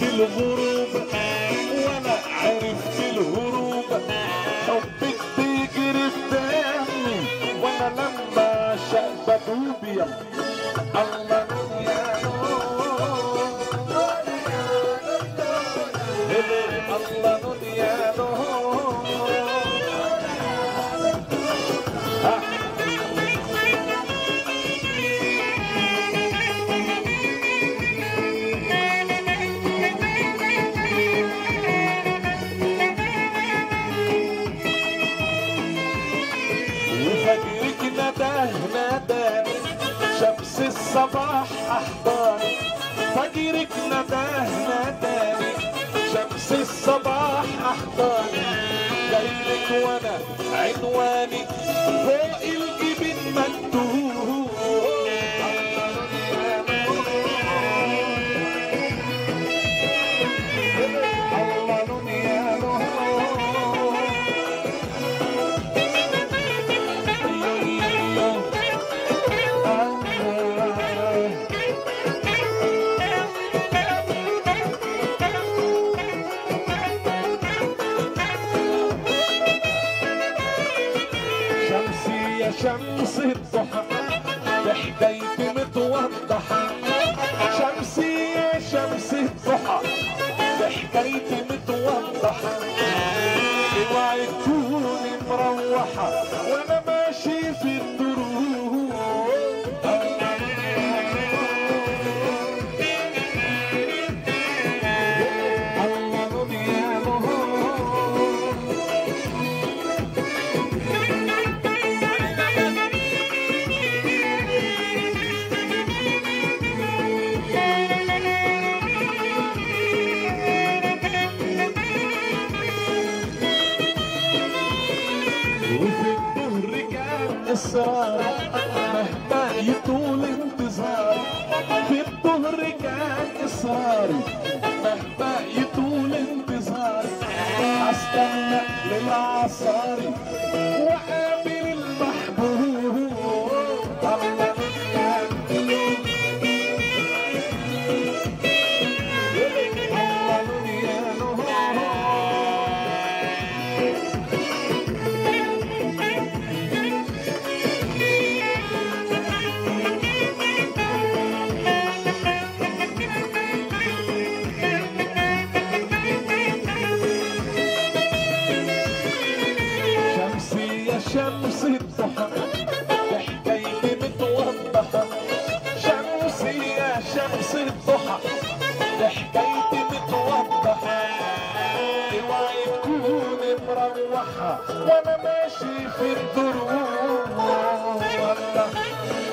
الغروب ولا عرفت الهروب، حبك بيجري في دمي وانا لما عشق بدوب يا الله يا نور، الله نور يا نور. وفجرك ناداني شمس الصباح احضاني، فجرك ناداني شمس الصباح احضاني، جايلك وانا عنواني فوق الجبين مكتوب الله نور يا نور. شمس الضحى بحكايتي متوضحة، شمسي يا شمس الضحى بحكايتي متوضحة، اوعي تكوني مروحة وانا ماشي في الدروب. الله نور يا نور. وفي الظهر كان إصرار مهما يطول انتظاري، في الظهر كان إصراري مهما يطول انتظاري، أستنى للعصاري وقابل المحبوب. الله شمس الضحى بحكايتي متوضحة، شمسي يا شمس الضحى بحكايتي متوضحة، اوعي تكوني مروحة وانا ماشي في الدروب. والله